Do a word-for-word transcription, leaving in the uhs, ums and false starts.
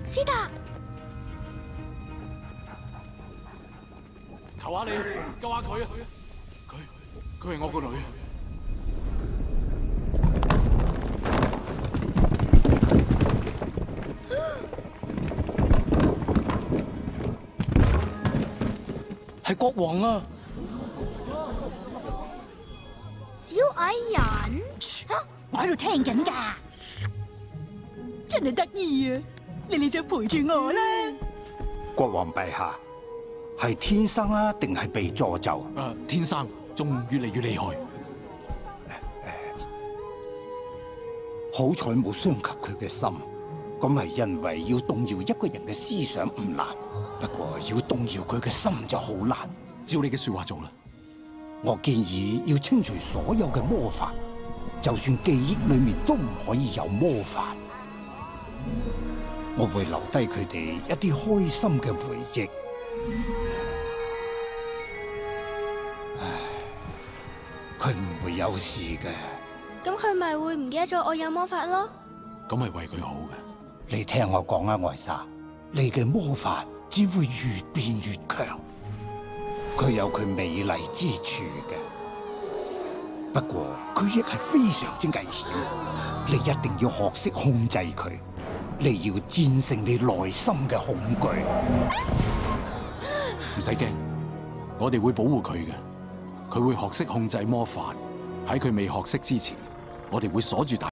斯達， 求下你，救下佢啊！佢佢係我個女。係國王啊！ 小矮人， 我喺度聽緊㗎，真係得意啊！你哋就陪住我啦。 國王陛下，係天生啊，定係被詛咒？ 誒，天生，仲越嚟越厲害。 好彩冇傷及佢嘅心，咁係因為要動搖一個人嘅思想唔難，不過要動搖佢嘅心就好難。 照你嘅說話做啦。 我建議要清除所有嘅魔法，就算記憶裏面都唔可以有魔法。我會留低佢哋一啲開心嘅回憶。唉，佢唔會有事嘅。 咁佢咪會唔記得咗我有魔法咯？ 咁係為佢好嘅。 你聽我講啊，艾莎，你嘅魔法只會越變越強。佢有佢美麗之處嘅，不過佢亦係非常之危險。你一定要學識控制佢，你要戰勝你內心嘅恐懼。 唔使驚，我哋會保護佢嘅。佢會學識控制魔法。喺佢未學識之前，我哋會鎖住大